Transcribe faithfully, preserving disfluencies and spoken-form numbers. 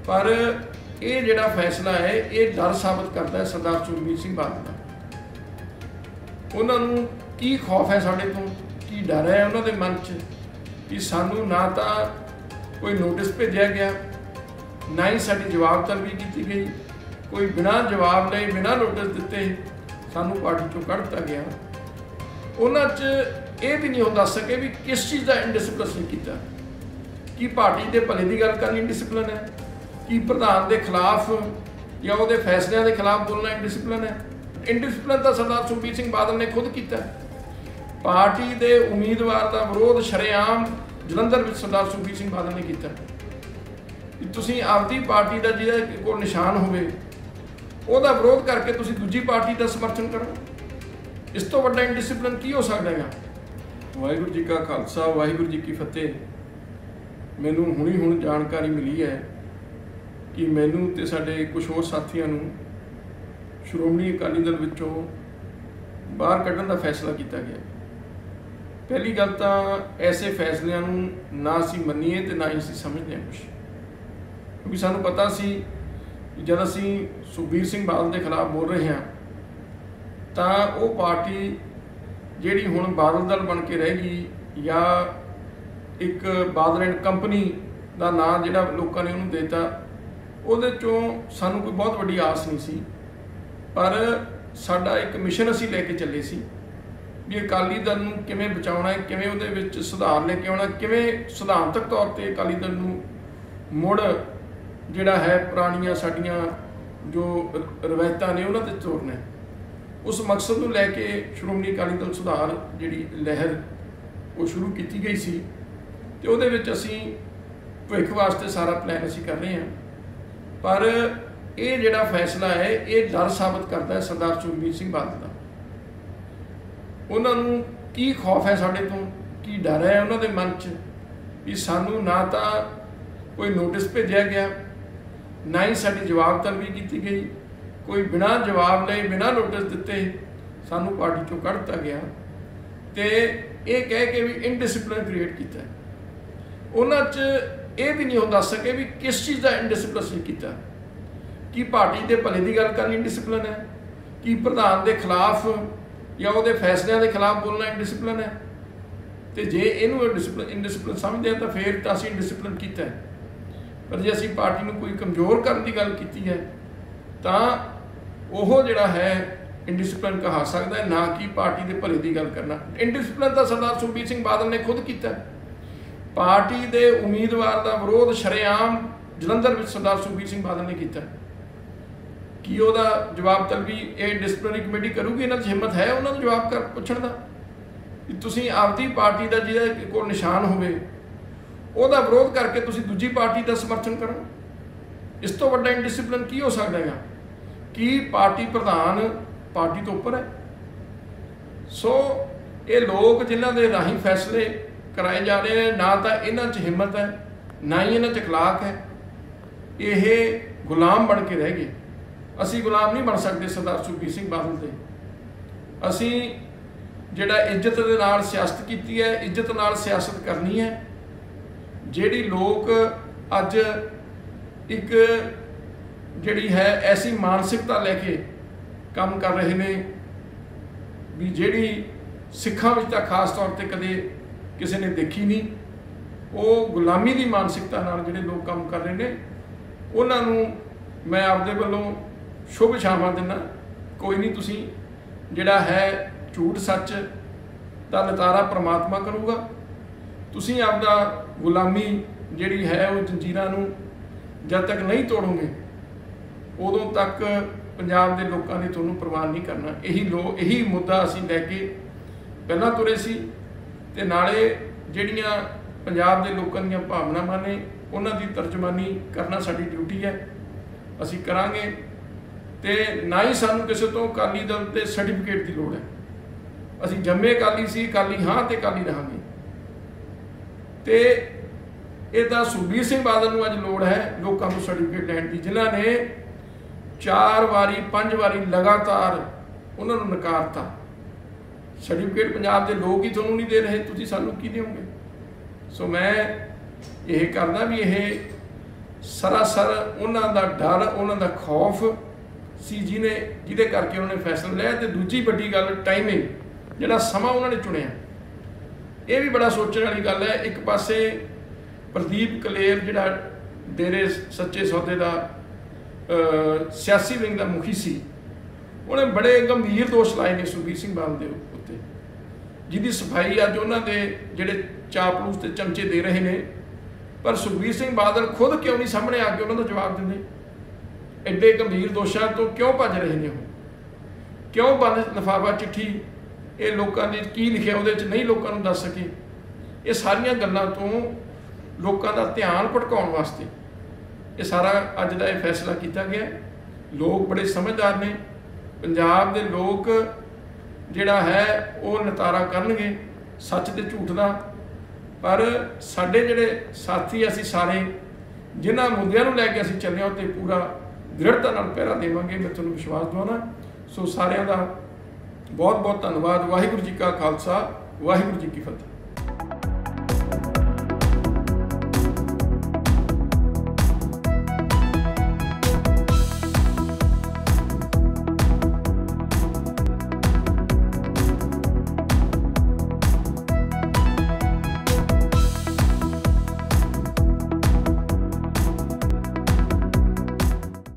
पर ये जिहड़ा फैसला है ये डर साबित करता है सरदार सुखबीर सिंह बादल का। उन्होंने की खौफ है साडे तो, की डर है उन्होंने मन च कि सानू ना तो कोई नोटिस भेजा गया, ना ही साडी जवाब तलबी की गई, कोई बिना जवाब लए बिना नोटिस दिते सानू पार्टी चों कढ़ दिता गया। उन्हां च ये भी नहीं हो दस सके भी किस चीज़ का इनडिसिपलिन किया, कि पार्टी के भले की गल करनी इनडिसिपलिन है, कि प्रधान के खिलाफ या वो फैसलों के खिलाफ बोलना इनडिसिपलिन है। इनडिसिपलिन तो सरदार सुखबीर सिंह बादल ने खुद किया। पार्टी के उम्मीदवार का विरोध शरेआम जलंधर में सरदार सुखबीर सिंह बादल ने किया। तुसीं आपदी पार्टी का जिहदे कोल निशान होवे उहदा विरोध करके तुसीं दूजी पार्टी का समर्थन करो, इस तो वड्डा इनडिसिपलिन की हो सकदा है। वाहिगुरू जी का खालसा वाहिगुरू जी की फतेह। मैनूं हुणी हुण जानकारी मिली है कि मैनूं ते साडे कुछ होर साथियों नूं श्रोमणी अकाली दल विचों बाहर कढ़ण का फैसला किया गया। पहली गल तां ऐसे फैसलिਆਂ नूं ना असीं मन्नीए ते ना ही असीं समझदे कुछ, क्योंकि सानूं पता सी जद असीं सुखबीर सिंह बादल के खिलाफ बोल रहे हैं तां वो पार्टी जिहड़ी हुण बादल दल बन के रहेगी या एक बादल एंड कंपनी का नाम जिहड़ा लोगों ने उन्होंने देता, उहदे चों सानूं कोई बहुत वड्डी आस नहीं सी। पर साडा एक मिशन असीं लैके चले सी भी अकाली दल नूं किवें बचाउणा है, किवें उहदे विच सुधार लैके आउणा, किवें सिद्धांतक तौर पर अकाली दल नूं मुड़ जिहड़ा है पुरानियां साडियां जो रवायतां ने उन्हां ते तोड़ना। उस मकसद नूं लैके श्रोमणी अकाली दल सुधार जिहड़ी लहर वो शुरू की गई सी ते उहदे विच असीं भविख वास्ते सारा प्लैन असीं कर रहे हैं। पर ये जिहड़ा फैसला है ये डर साबित करता है सरदार सुखबीर सिंह बादल का। उन्होंने की खौफ है साडे तो, की डर है उन्होंने मन च भी सानू ना तो कोई नोटिस भेजा गया, ना ही साडी जवाब तलबी की गई, कोई बिना जवाब लए बिना नोटिस दिते सानू पार्टी चों कढ़ दिता गया ते ये कह के भी इनडिसिपलिन क्रिएट किया। उन्हां च ये भी नहीं हो दस सके भी किस चीज़ का इनडिसिपलिन किया, कि पार्टी के भले की गल करनी इनडिसिपलिन है, कि प्रधान के खिलाफ या वो फैसलों के खिलाफ बोलना इनडिसिपलिन है। तो जे इनू डिसिपलिन इनडिसिपलिन समझते हैं तो फिर तो असीं इनडिसिपलिन किया है। पर जे असीं पार्टी में कोई कमज़ोर करने की गल की है तो वह जिहड़ा है इनडिसिपलिन कहा सकता है, ना कि पार्टी के भले की गल करना। इनडिसिपलिन तो सरदार सुखबीर सिंह बादल ने खुद किया। पार्टी के उम्मीदवार का विरोध शरेआम जलंधर में सरदार सुखबीर सिंह बादल ने किया। कि वह जवाब तलबी ये डिसिपलिनरी कमेटी करूगी, इन्हां च हिम्मत है उन्होंने जवाब कर पुछण दा कि तुसीं आपदी पार्टी का जिहदे कोल निशान होवे उहदा विरोध करके तुसीं दूजी पार्टी का समर्थन करो, इस तो वड्डा इनडिसिपलिन की हो सकदा है कि पार्टी प्रधान पार्टी तो उपर है। सो ये लोग जिन्हां दे राही फैसले कराए जा रहे हैं, ना तो इन्हां च हिम्मत है ना ही इन्हां च अखलाक है, ये गुलाम बन के रह गए। असी गुलाम नहीं बन सकते सरदार सुखबीर सिंह बादल के। असी जिहड़ा इज्जत दे नाल सियासत की है, इज्जत नाल सियासत करनी है। जिहड़ी लोग अज एक जिहड़ी है ऐसी मानसिकता लैके काम कर रहे हैं भी जिहड़ी सिखां विच तां खास तौर पर कदे किसी ने देखी नहीं, वो गुलामी की मानसिकता नाल जिहड़े लोग काम कर रहे हैं उन्हां नूं मैं आपदे वल्लों शुभ छावां दिना। कोई नहीं, तुसीं जिहड़ा है झूठ सच का नतारा परमात्मा करूगा। तुसीं आपदा गुलामी जिहड़ी है वो जंजीरां नूं जब तक नहीं तोड़ोगे उदों तक पंजाब के लोगों ने तुहानूं प्रवान नहीं करना। यही लो यही मुद्दा असीं लैके पहलां तुरे सी ते नाले जिहड़ियां पंजाब के लोगों दीयां भावनावां ने उन्हां दी तर्जमानी करना साडी ड्यूटी है, असीं करांगे। ते ना ही सानूं किसी तो अकाली दल के सर्टिफिकेट की लोड़ है। असीं जम्मे अकाली सी, अकाली हाँ तो अकाली रहांगे। तो ये तो सुखबीर सिंह बादल नूं अज लोड़ है लोगों को सर्टिफिकेट लैण की, जिन्हां ने चार वारी पंज वारी लगातार उन्होंने नकारता। सर्टिफिकेट पंजाब के लोग ही तुहानूं नहीं दे रहे, तुसीं सानूं की देओगे। सो मैं ये करना भी ये ਸਰਾਸਰ ਉਹਨਾਂ ਦਾ ਡਰ, ਉਹਨਾਂ ਦਾ ਖੌਫ ਸੀ ਜਿਹਨੇ ਜਿਹਦੇ ਕਰਕੇ ਉਹਨਾਂ ਨੇ ਫੈਸਲਾ ਲਿਆ। ਤੇ ਦੂਜੀ ਵੱਡੀ ਗੱਲ ਟਾਈਮਿੰਗ, ਜਿਹੜਾ ਸਮਾਂ ਉਹਨਾਂ ਨੇ ਚੁਣਿਆ, ਇਹ ਵੀ ਬੜਾ ਸੋਚਣ ਵਾਲੀ ਗੱਲ ਹੈ। ਇੱਕ ਪਾਸੇ ਪ੍ਰਦੀਪ ਕਲੇਰ ਜਿਹੜਾ ਡੇਰੇ ਸੱਚੇ ਸੌਦੇ ਦਾ ਸਿਆਸੀ ਵਿੰਗ ਦਾ ਮੁਖੀ ਸੀ, ਉਹਨੇ ਬੜੇ ਗੰਭੀਰ ਦੋਸ਼ ਲਾਏ ਨੇ ਸੁਖਬੀਰ ਸਿੰਘ ਬਾਦਲ ਦੇ ਉੱਤੇ, ਜਿਹਦੀ ਸਫਾਈ ਅੱਜ ਉਹਨਾਂ ਦੇ ਜਿਹੜੇ ਚਾਪਲੂਸ ਤੇ ਚਮਚੇ ਦੇ ਰਹੇ ਨੇ। ਪਰ ਸੁਖਬੀਰ ਸਿੰਘ ਬਾਦਲ ਖੁਦ ਕਿਉਂ ਨਹੀਂ ਸਾਹਮਣੇ ਆ ਕੇ ਉਹਨਾਂ ਦਾ ਜਵਾਬ ਦਿੰਦੇ? ਐਡੇ ਗੰਭੀਰ ਦੋਸ਼ਾਂ ਤੋਂ ਕਿਉਂ ਭੱਜ ਰਹੇ ਨੇ ਉਹ? ਕਿਉਂ ਬੰਦ ਲਿਫਾਫਾ ਚਿੱਠੀ ਇਹ ਲੋਕਾਂ ਨੇ ਕੀ ਲਿਖਿਆ ਉਹਦੇ 'ਚ ਨਹੀਂ ਲੋਕਾਂ ਨੂੰ ਦੱਸ ਸਕੇ? ਇਹ ਸਾਰੀਆਂ ਗੱਲਾਂ ਤੋਂ ਲੋਕਾਂ ਦਾ ਧਿਆਨ ਭਟਕਾਉਣ ਵਾਸਤੇ ਇਹ ਸਾਰਾ ਅੱਜ ਦਾ ਇਹ ਫੈਸਲਾ ਕੀਤਾ ਗਿਆ। ਲੋਕ ਬੜੇ ਸਮਝਦਾਰ ਨੇ, ਪੰਜਾਬ ਦੇ ਲੋਕ ਜਿਹੜਾ ਹੈ ਉਹ ਨਿਤਾਰਾ ਕਰਨਗੇ ਸੱਚ ਤੇ ਝੂਠ ਦਾ। ਪਰ ਸਾਡੇ ਜਿਹੜੇ ਸਾਥੀ ਅਸੀਂ ਸਾਰੇ ਜਿਨ੍ਹਾਂ ਮੁੱਦਿਆਂ ਨੂੰ ਲੈ ਕੇ ਅਸੀਂ ਚੱਲੇ ਹਾਂ ਉੱਤੇ ਪੂਰਾ ਦ੍ਰਿੜਤਾ ਨਾਲ ਪਹਿਰਾ ਦੇਵਾਂਗੇ, ਮੈਂ ਤੁਹਾਨੂੰ ਵਿਸ਼ਵਾਸ ਦਿਵਾਉਣਾ। ਸੋ ਸਾਰਿਆਂ ਦਾ ਬਹੁਤ ਬਹੁਤ ਧੰਨਵਾਦ। ਵਾਹਿਗੁਰੂ ਜੀ ਕਾ ਖਾਲਸਾ, ਵਾਹਿਗੁਰੂ ਜੀ ਕੀ ਫਤਿਹ।